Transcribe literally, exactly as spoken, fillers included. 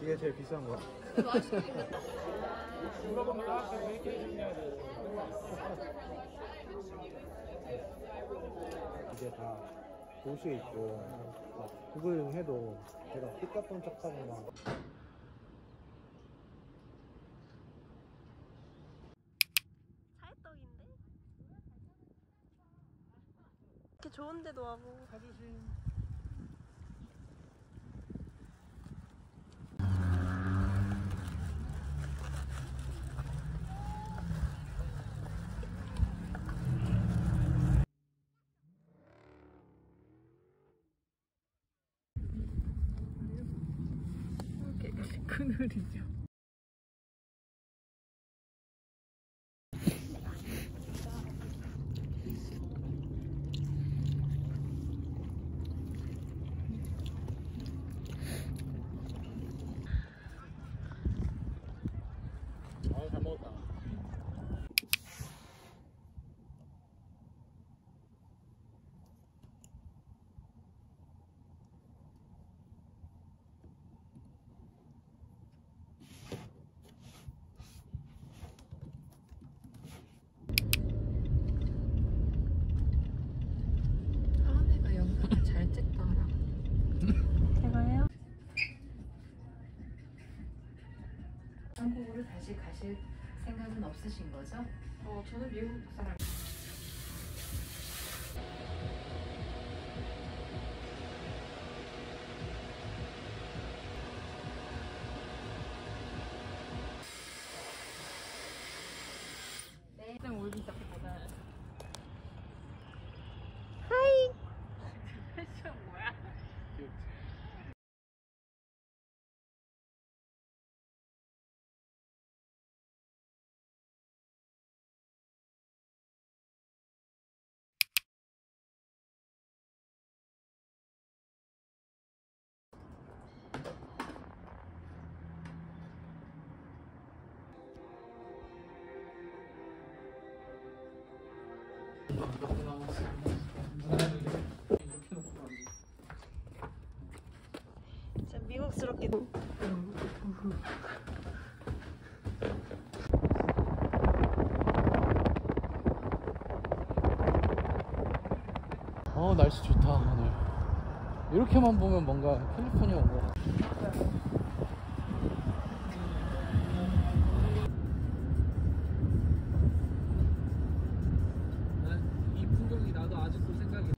그게 제일 비싼 거야? 물어보면 나한테 얘기해 주냐. 이게 다 도시에 있고 막 구글 해도 제가 똑같은 척하고 막 찰떡인데? 이렇게 좋은 데도 와고 사주신 그늘이죠. 아, 잘 먹었다. 하은이가 영상을 잘 찍더라. 제가요? 한국으로 다시 가실 생각은 없으신 거죠? 어, 저는 미국 사람. 네. 올기 자꾸 받아야 돼. 하이! 패션 뭐야? 이렇게 나왔어. 이렇게 놓고 가지. 진짜 미국스럽게 어, 날씨 좋다 오늘. 이렇게만 보면 뭔가 캘리포니아 온 것 같아. 난 이 풍경이 나도 아직도 생각이.